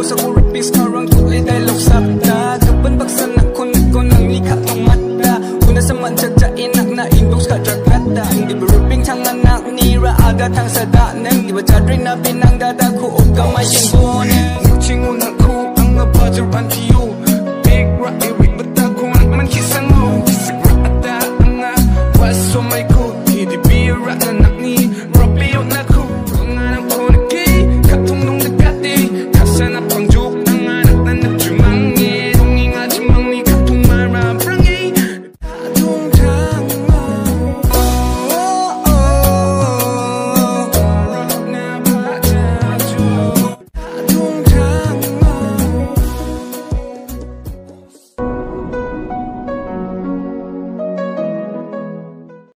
sa kuripis karang tuloy dahil loksapta Kapan baksan ako nang nikha tong mata Una sa manchadja inak na inbox ka dragata Di ba ruping tang anak nira aga tang sadanang Di ba jadring na binang dada ko o kamay yung bonang Chingunak ko ang abajar antiyo